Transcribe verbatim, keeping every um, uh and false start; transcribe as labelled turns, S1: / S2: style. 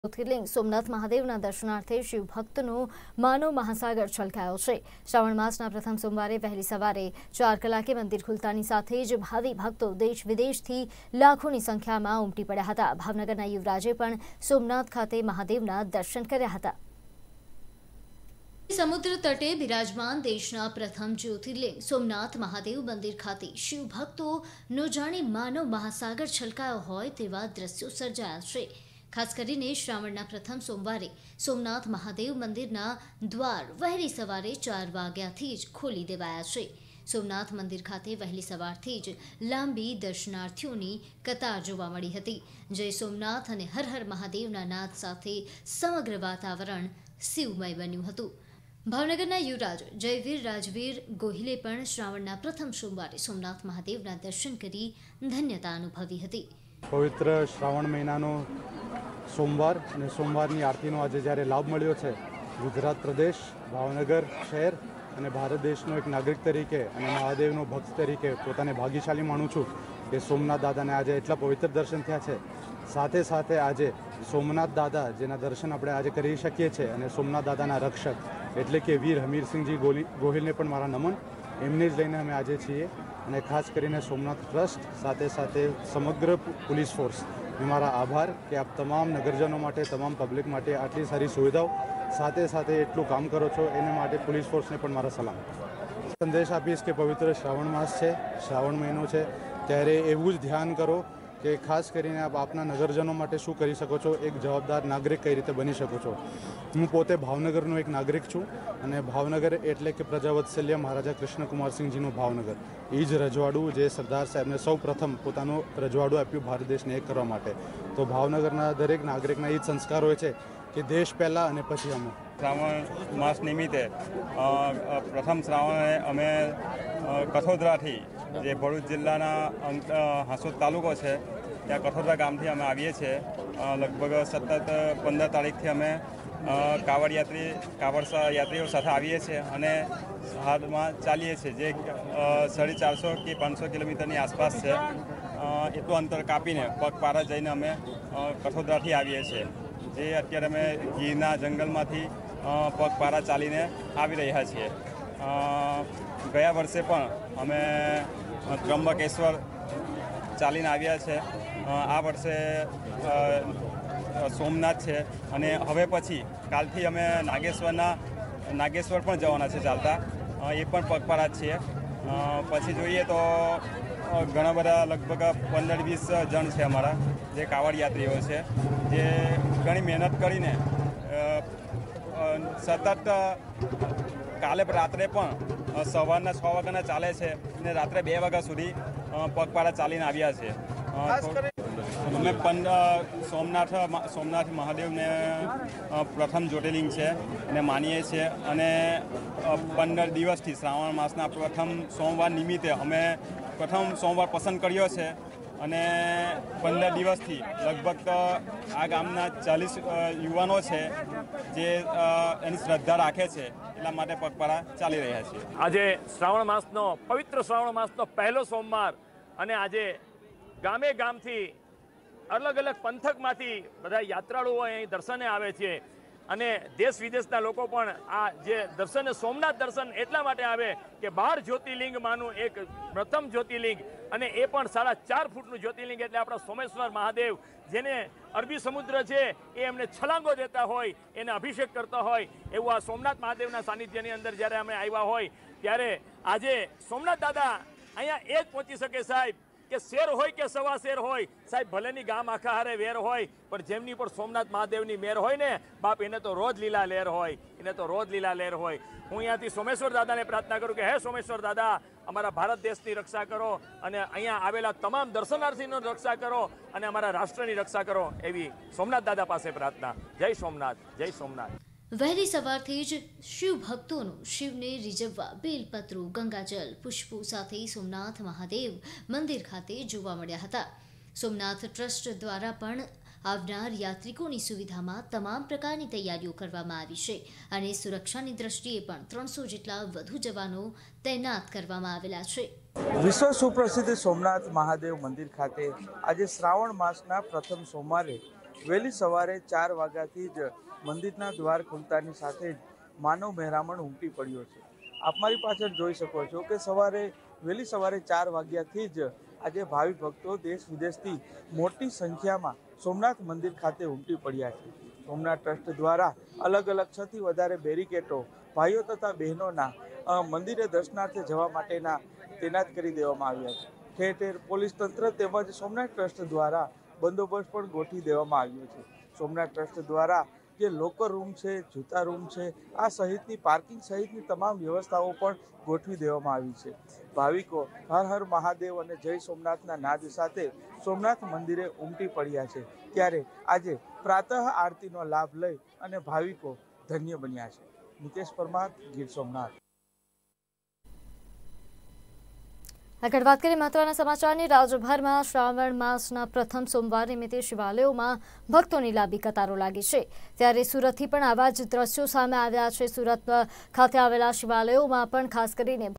S1: જ્યોતિર્લિંગ સોમનાથ મહાદેવના દર્શનાર્થે શિવ ભક્તનો માનો મહાસાગર છલકાયો છે। શ્રાવણ માસના પ્રથમ સોમવારે વહેલી સવારે ચાર કલાકે મંદિર ખુલતાની સાથે જ ભાવિ ભક્તો દેશ વિદેશથી લાખોની સંખ્યામાં ઉમટી પડ્યા હતા। ભાવનગરના યુવરાજે પણ સોમનાથ ખાતે મહાદેવના દર્શન કર્યા હતા। समुद्र तटे विराजमान देशना प्रथम ज्योतिर्लिंग सोमनाथ महादेव मंदिर खाते शिव भक्तों नो जाने मानव महासागर छलकायो होय तेवा दृश्यो सर्जाया छे। खास करीने श्रावणना प्रथम सोमवारे सोमनाथ महादेव मंदिरना द्वार वहेली सवारे चार वाग्याथी ज खोली देवाया छे। सोमनाथ मंदिर खाते वहेली सवारथी ज लांबी दर्शनार्थीओनी कतार जोवा मळी हती। जय सोमनाथ अने हर हर महादेवना नाद साथे समग्र वातावरण शिवमय बन्युं हतुं। भावनगरना युवराज जयवीर राजवीर गोहिले पण श्रावणना प्रथम सोमवारे सोमनाथ महादेवना दर्शन करी धन्यता अनुभवी हती।
S2: पवित्र श्रावण महीनानो सोमवार અને સોમવારની આરતીનો આજે જ્યારે લાભ મળ્યો છે, ગુજરાત પ્રદેશ, ભાવનગર શહેર અને ભારત દેશનો એક નાગરિક તરીકે અને મહાદેવનો ભક્ત તરીકે પોતાને ભાગ્યશાળી માનું છું કે સોમનાથ દાદાને આજે એટલા પવિત્ર દર્શન થયા છે। સાથે સાથે આજે સોમનાથ દાદા જેના દર્શન આપણે આજે કરી શકીએ છીએ અને સોમનાથ દાદાના રક્ષક એટલે કે વીર હમીરસિંહજી ગોહિલને પણ મારા નમન। એમને જ લઈને અમે આજે છીએ અને ખાસ કરીને સોમનાથ ટ્રસ્ટ સાથે સાથે સમગ્ર પોલીસ ફોર્સ મારા આભાર કે આપ તમામ નગરજનો માટે તમામ પબ્લિક માટે આટલી સારી સુવિધાઓ સાથે સાથે એટલું કામ કરો છો એના માટે પોલીસ ફોર્સને પણ મારા સલામ। સંદેશ આપીશ કે પવિત્ર શ્રાવણ માસ છે, શ્રાવણ મહિનો છે, ત્યારે એવું જ ધ્યાન કરો કે ખાસ કરીને આપ આપના નગરજનો માટે શું કરી શકો છો, એક જવાબદાર નાગરિક કઈ રીતે બની શકો છો। હું પોતે ભાવનગરનો એક નાગરિક છું અને ભાવનગર એટલે કે પ્રજાવત્સલ્ય મહારાજા કૃષ્ણકુમારસિંહજીનું ભાવનગર એ જ રજવાડું જે સરદાર સાહેબને સૌ પ્રથમ પોતાનું રજવાડું આપ્યું ભારત દેશને એક કરવા માટે। તો ભાવનગરના દરેક નાગરિકના એ જ સંસ્કાર હોય છે કે દેશ પહેલાં અને પછી અમે।
S3: શ્રાવણ માસ નિમિત્તે પ્રથમ શ્રાવણે અમે કઠોદરાથી જે ભરૂચ જિલ્લાના હાંસોદ તાલુકો છે ત્યાં કઠોદરા ગામથી અમે આવીએ છીએ। લગભગ સતત પંદર તારીખથી અમે કાવડ યાત્રી કાવડ યાત્રીઓ સાથે આવીએ છીએ અને હાથમાં ચાલીએ છીએ જે સાડી ચારસો કે પાંચસો કિલોમીટરની આસપાસ છે। એટલું અંતર કાપીને પગપાળા જઈને અમે કઠોદરાથી આવીએ છીએ। જે અત્યારે અમે ગીરના જંગલમાંથી પગપાળા ચાલીને આવી રહ્યા છીએ। ગયા વર્ષે પણ અમે ત્રંબકેશ્વર ચાલીને આવ્યા છે। આ વર્ષે સોમનાથ છે અને હવે પછી કાલથી અમે નાગેશ્વરના નાગેશ્વર પણ જવાના છે ચાલતા, એ પણ પગપાળા જ છીએ। પછી જોઈએ તો ઘણા બધા લગભગ પંદર વીસ જણ છે અમારા જે કાવડ યાત્રીઓ છે જે ઘણી મહેનત કરીને સતત કાલે રાત્રે પણ સવારના છ વાગ્યાના ચાલે છે અને રાત્રે બે વાગ્યા સુધી પગપાળા ચાલીને આવ્યા છે। અમે પંદર સોમનાથ સોમનાથ મહાદેવને પ્રથમ જ્યોતિર્લિંગ છે અને માનીએ છીએ અને પંદર દિવસથી શ્રાવણ માસના પ્રથમ સોમવાર નિમિત્તે અમે પ્રથમ સોમવાર પસંદ કર્યો છે અને પંદર દિવસથી લગભગ આ ગામના ચાલીસ યુવાનો છે જે એની શ્રદ્ધા રાખે છે એટલા માટે પગપાળા ચાલી રહ્યા છે।
S4: આજે શ્રાવણ માસનો પવિત્ર શ્રાવણ માસનો પહેલો સોમવાર અને આજે ગામે ગામથી અલગ અલગ પંથકમાંથી બધા યાત્રાળુઓ અહીં દર્શને આવે છે અને દેશ વિદેશના લોકો પણ આ જે દર્શન સોમનાથ દર્શન એટલા માટે આવે કે બાર જ્યોતિર્લિંગમાંનું એક પ્રથમ જ્યોતિર્લિંગ અને એ પણ સાડા ચાર ફૂટનું જ્યોતિર્લિંગ એટલે આપણા સોમેશ્વર મહાદેવ જેને અરબી સમુદ્ર છે એ એમને છલાંગો દેતા હોય, એને અભિષેક કરતા હોય એવું આ સોમનાથ મહાદેવના સાનિધ્યની અંદર જ્યારે અમે આવ્યા હોય ત્યારે આજે સોમનાથ દાદા અહીંયા એ જ પહોંચી શકે સાહેબ કે શેર હોય કે સવા શેર હોય સાહેબ, ભલેની ગામ આખા હારે વેર હોય પણ જેમની પર સોમનાથ મહાદેવની મેર હોય ને બાપ એને તો રોજ લીલા લહેર હોય, એને તો રોજ લીલા લહેર હોય। હું અહીંયાથી સોમેશ્વર દાદાને પ્રાર્થના કરું કે હે સોમેશ્વર દાદા અમારા ભારત દેશની રક્ષા કરો અને અહીંયા આવેલા તમામ દર્શનાર્થીનો રક્ષા કરો અને અમારા રાષ્ટ્રની રક્ષા કરો એવી સોમનાથ દાદા પાસે પ્રાર્થના। જય સોમનાથ, જય સોમનાથ।
S1: વહેલી સવારથી જ શિવ ભક્તોનું શિવને રીઝવવા બેલપત્રો, ગંગાજલ, પુષ્પો સાથે સોમનાથ મહાદેવ મંદિર ખાતે જોવા મળ્યા હતા। સોમનાથ ટ્રસ્ટ દ્વારા પણ આવનાર યાત્રિકોની સુવિધામાં તમામ પ્રકારની તૈયારીઓ કરવામાં આવી છે અને સુરક્ષાની દ્રષ્ટિએ પણ ત્રણસો જેટલા વધુ જવાનો તૈનાત કરવામાં આવેલા છે।
S5: વિશ્વ સુપ્રસિદ્ધ સોમનાથ મહાદેવ મંદિર ખાતે આજે શ્રાવણ માસના પ્રથમ સોમવારે વહેલી સવારે ચાર વાગ્યાથી જ મંદિરના દ્વાર ખુલતાની સાથે જ માનવ મહેરામણ ઉમટી પડ્યો છે। આપ મારી પાછળ જોઈ શકો છો કે સવારે વહેલી સવારે ચાર વાગ્યાથી જ આજે ભાવિક ભક્તો દેશ વિદેશથી મોટી સંખ્યામાં સોમનાથ મંદિર ખાતે ઉમટી પડ્યા છે। સોમનાથ ટ્રસ્ટ દ્વારા અલગ અલગ છ થી વધારે બેરિકેટો ભાઈઓ તથા બહેનોના મંદિરે દર્શનાર્થે જવા માટેના તૈનાત કરી દેવામાં આવ્યા છે। ઠેર ઠેર પોલીસ તંત્ર તેમજ સોમનાથ ટ્રસ્ટ દ્વારા બંદોબસ્ત પણ ગોઠવી દેવામાં આવ્યો છે। સોમનાથ ટ્રસ્ટ દ્વારા જે લોકર રૂમ છે, જૂતા રૂમ છે, આ સહિતની પાર્કિંગ સહિતની તમામ વ્યવસ્થાઓ પણ ગોઠવી દેવામાં આવી છે। ભાવિકો હર હર મહાદેવ અને જય સોમનાથના નાદ સાથે સોમનાથ મંદિરે ઉમટી પડ્યા છે। ત્યારે આજે પ્રાતઃ આરતીનો લાભ લઈ અને ભાવિકો ધન્ય બન્યા છે। નિતેશ પરમાર, ગીર સોમનાથ।
S1: આગળ વાત કરીએ મહત્વના સમાચારની। રાજ્યભરમાં શ્રાવણ માસના પ્રથમ સોમવાર નિમિત્તે શિવાલયોમાં ભક્તોની લાંબી કતારો લાગી છે, ત્યારે સુરતથી પણ આવા જ દ્રશ્યો સામે આવ્યા છે। સુરત ખાતે આવેલા શિવાલયોમાં પણ ખાસ કરીને